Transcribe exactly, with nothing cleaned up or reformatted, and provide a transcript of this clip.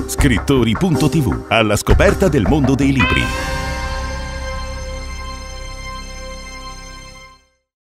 Scrittori punto tv, alla scoperta del mondo dei libri.